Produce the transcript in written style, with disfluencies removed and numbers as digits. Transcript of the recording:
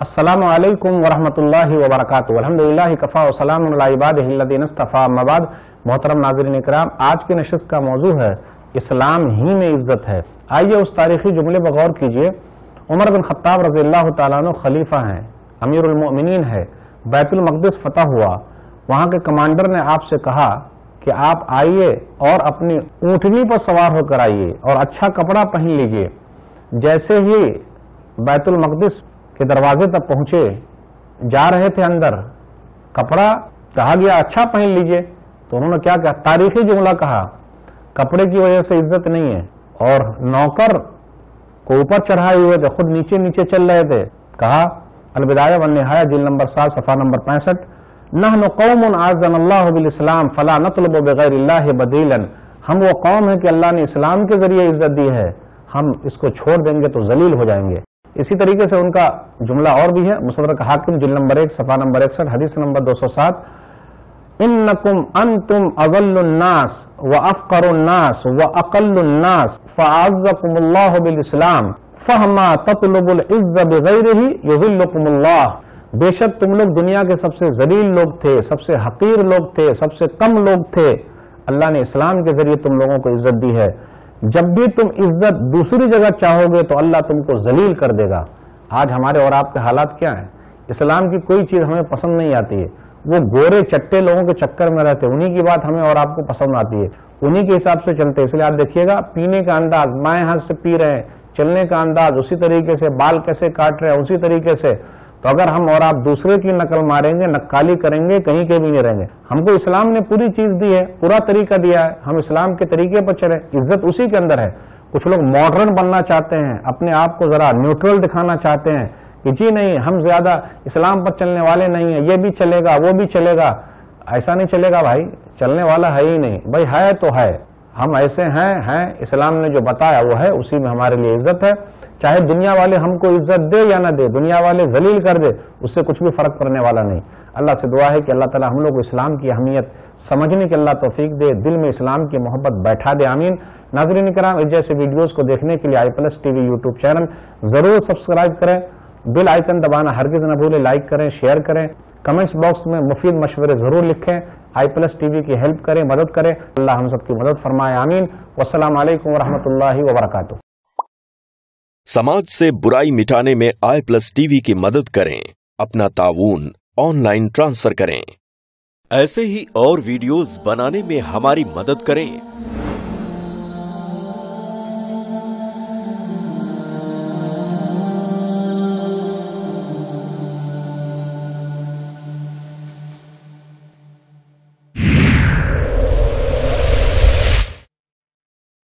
अस्सलामु अलैकुम वरहमतुल्लाहि वबरकातुहू। अल्हम्दुलिल्लाहि कफ़ा व सलामुन अला इबादिहि अल्लज़ीना इस्तफ़ा। अम्मा बाद, मोहतरम नाज़रीन इकराम, आज की नशिस्त का मौजू है इस्लाम ही में इज्जत है। आइए उस तारीखी जुमले पर गौर कीजिए। उमर बिन खत्ताब रज़ियल्लाहु ताला अन्हु खलीफा हैं, अमीरुल मोमिनीन है। बैतुल मक़दिस फतह हुआ, वहां के कमांडर ने आपसे कहा कि आप आइए और अपनी ऊँटनी पर सवार होकर आइए और अच्छा कपड़ा पहन लीजिए। जैसे ही बैतुल मक़दिस के दरवाजे तक पहुंचे, जा रहे थे अंदर, कपड़ा कहा गया अच्छा पहन लीजिए, तो उन्होंने क्या कहा, तारीखी जुमला कहा, कपड़े की वजह से इज्जत नहीं है। और नौकर को ऊपर चढ़ाए हुए थे, खुद नीचे नीचे चल रहे थे। कहा अल-बिदाया वन निहाया जिल्द नंबर 7 सफ़ा नंबर 65, नहनु कौमुन आज़्ज़नल्लाहु बिल इस्लाम फला नतलबु बिगैरिल्लाहि बदीलन। हम वो कौम है कि अल्लाह ने इस्लाम के जरिए इज्जत दी है, हम इसको छोड़ देंगे तो जलील हो जाएंगे। इसी तरीके से उनका जुमला और भी है। मुसद्दरक हाकिम जिल्द नंबर 1 सफ़ा नंबर 61 हदीस नंबर 207, इन्नकुम अंतुम अज़ल्लुन्नास व अफ़क़रुन्नास व अक़ल्लुन्नास फ़अअज़्ज़कुमुल्लाहु बिल इस्लाम फ़हमा ततलुबुल इज़्ज़ बिग़ैरिही युज़िल्लुकुमुल्लाह। बेशक तुम लोग दुनिया के सबसे जलील लोग थे, सबसे हकीर लोग थे, सबसे कम लोग थे। अल्लाह ने इस्लाम के जरिए तुम लोगों को इज्जत दी है। जब भी तुम इज्जत दूसरी जगह चाहोगे तो अल्लाह तुमको जलील कर देगा। आज हमारे और आपके हालात क्या हैं? इस्लाम की कोई चीज हमें पसंद नहीं आती है, वो गोरे चट्टे लोगों के चक्कर में रहते, उन्हीं की बात हमें और आपको पसंद आती है, उन्हीं के हिसाब से चलते। इसलिए आप देखिएगा, पीने का अंदाज बाएं हाथ से पी रहे हैं, चलने का अंदाज उसी तरीके से, बाल कैसे काट रहे हैं उसी तरीके से। तो अगर हम और आप दूसरे की नकल मारेंगे, नक्काली करेंगे, कहीं के भी नहीं रहेंगे। हमको इस्लाम ने पूरी चीज दी है, पूरा तरीका दिया है, हम इस्लाम के तरीके पर चले, इज्जत उसी के अंदर है। कुछ लोग मॉडर्न बनना चाहते हैं, अपने आप को जरा न्यूट्रल दिखाना चाहते हैं कि जी नहीं, हम ज्यादा इस्लाम पर चलने वाले नहीं है, ये भी चलेगा वो भी चलेगा। ऐसा नहीं चलेगा भाई, चलने वाला है ही नहीं भाई, है तो है, हम ऐसे हैं। इस्लाम ने जो बताया वो है, उसी में हमारे लिए इज्जत है। चाहे दुनिया वाले हमको इज्जत दे या ना दे, दुनिया वाले जलील कर दे, उससे कुछ भी फर्क पड़ने वाला नहीं। अल्लाह से दुआ है कि अल्लाह ताला हम लोग को इस्लाम की अहमियत समझने की अल्लाह तौफीक दे, दिल में इस्लाम की मोहब्बत बैठा दे, आमीन। नाज़रीन किराम, इस जैसे वीडियोस को देखने के लिए i+ TV यूट्यूब चैनल जरूर सब्सक्राइब करें, बेल आइकन दबाना हरगिज न भूलें, लाइक करें, शेयर करें, कमेंट्स बॉक्स में मुफीद मशवरे जरूर लिखें, i+ TV की हेल्प करें, मदद करें। अल्लाह हम सबकी मदद फरमाए, आमीन। वस्सलामु अलैकुम वरहमतुल्लाहि वबरकातुहू। समाज से बुराई मिटाने में i+ TV की मदद करें, अपना ताऊन ऑनलाइन ट्रांसफर करें। ऐसे ही और वीडियोस बनाने में हमारी मदद करें।